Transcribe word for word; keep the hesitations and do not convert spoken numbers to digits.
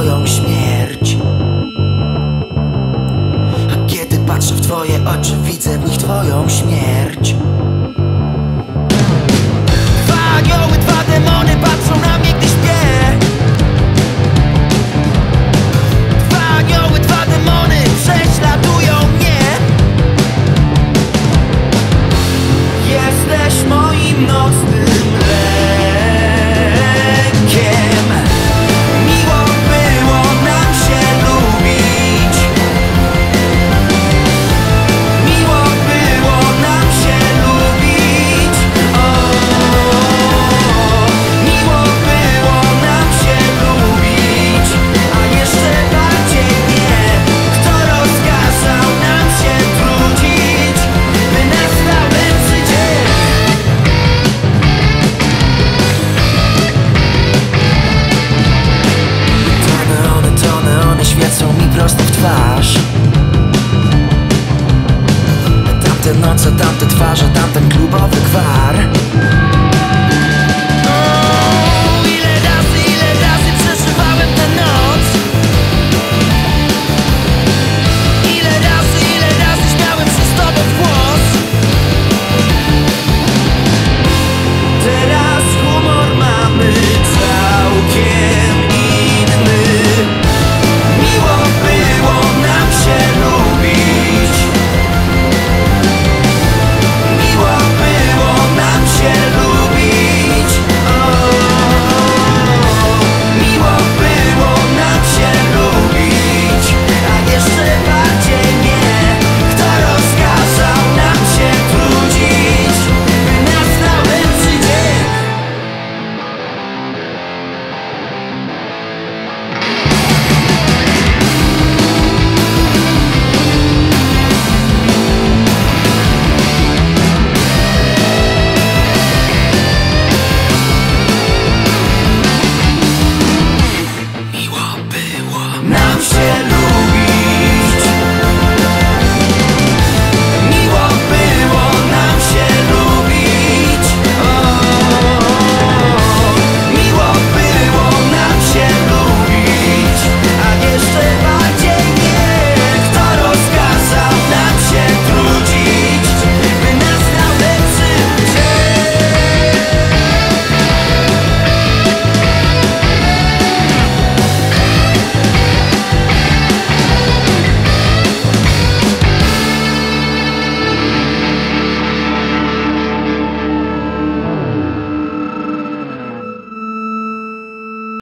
twoją śmierć. A kiedy patrzę w twoje oczy, widzę w nich twoją śmierć. Dwa anioły, dwa demony patrzą na mnie, gdy śpię. Dwa anioły, dwa demony prześladują mnie. Jesteś moim nocnym lekiem. Miło było nam się lubić. Miło było nam się lubić. O, miło było nam się lubić. A jeszcze bardziej nie, kto rozkazał nam się trudzić, by nastał lepszy dzień. Tony, one, tony, one świecą mi prosto w twarz. Tamte noce, tamte twarze, tamten klubowy gwar.